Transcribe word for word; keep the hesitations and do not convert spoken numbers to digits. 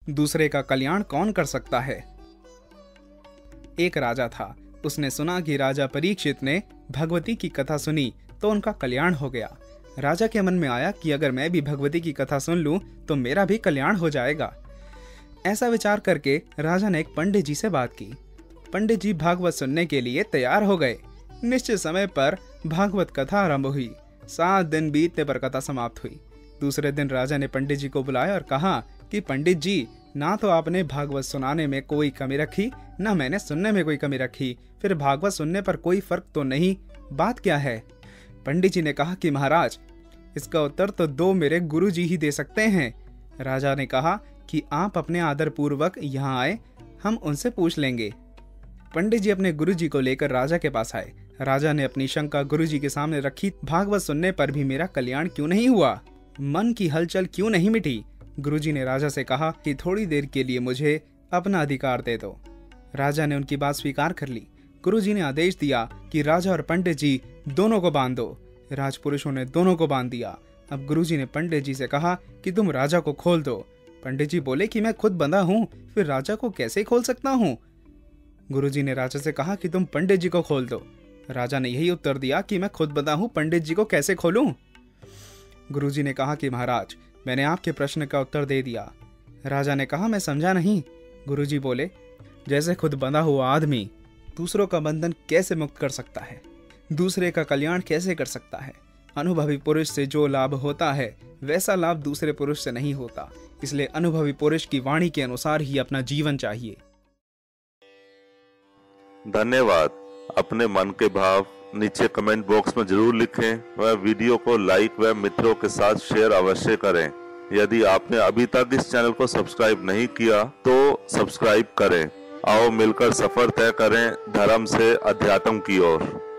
दूसरे का कल्याण कौन कर सकता है। एक राजा था, उसने सुना कि राजा परीक्षित ने भगवती की कथा सुनी तो उनका कल्याण हो गया। राजा के मन में आया कि अगर मैं भी भगवती की कथा सुन लूं तो मेरा भी कल्याण हो जाएगा। ऐसा विचार करके राजा ने एक पंडित जी से बात की। पंडित जी भागवत सुनने के लिए तैयार हो गए। निश्चित समय पर भागवत कथा आरंभ हुई। सात दिन बीतने पर कथा समाप्त हुई। दूसरे दिन राजा ने पंडित जी को बुलाया और कहा कि पंडित जी, ना तो आपने भागवत सुनाने में कोई कमी रखी, ना मैंने सुनने में कोई कमी रखी, फिर भागवत सुनने पर कोई फर्क तो नहीं, बात क्या है। पंडित जी ने कहा कि महाराज, इसका उत्तर तो दो मेरे गुरु जी ही दे सकते हैं। राजा ने कहा कि आप अपने आदर पूर्वक यहाँ आए, हम उनसे पूछ लेंगे। पंडित जी अपने गुरु जी को लेकर राजा के पास आए। राजा ने अपनी शंका गुरु जी के सामने रखी। भागवत सुनने पर भी मेरा कल्याण क्यों नहीं हुआ, मन की हलचल क्यों नहीं मिटी। गुरुजी ने राजा से कहा कि थोड़ी देर के लिए मुझे अपना अधिकार दे दो। राजा ने उनकी बात स्वीकार कर ली। गुरुजी ने आदेश दिया कि राजा और पंडित जी दोनों को बांध दो। राजपुरुषों ने दोनों को बांध दिया। अब गुरुजी ने पंडित जी से कहा कि तुम राजा को खोल दो। पंडित जी बोले कि मैं खुद बंधा हूँ, फिर राजा को कैसे खोल सकता हूँ। गुरुजी ने राजा से कहा कि तुम पंडित जी को खोल दो। राजा ने यही उत्तर दिया कि मैं खुद बंधा हूँ, पंडित जी को कैसे खोलूं। गुरुजी ने कहा कि महाराज, मैंने आपके प्रश्न का उत्तर दे दिया। राजा ने कहा, मैं समझा नहीं। गुरुजी बोले, जैसे खुद बंधा हुआ आदमी दूसरों का बंधन कैसे मुक्त कर सकता है, दूसरे का कल्याण कैसे कर सकता है। अनुभवी पुरुष से जो लाभ होता है वैसा लाभ दूसरे पुरुष से नहीं होता। इसलिए अनुभवी पुरुष की वाणी के अनुसार ही अपना जीवन चाहिए। धन्यवाद। अपने मन के भाव नीचे कमेंट बॉक्स में जरूर लिखें व वीडियो को लाइक व मित्रों के साथ शेयर अवश्य करें। यदि आपने अभी तक इस चैनल को सब्सक्राइब नहीं किया तो सब्सक्राइब करें। आओ मिलकर सफर तय करें धर्म से अध्यात्म की ओर।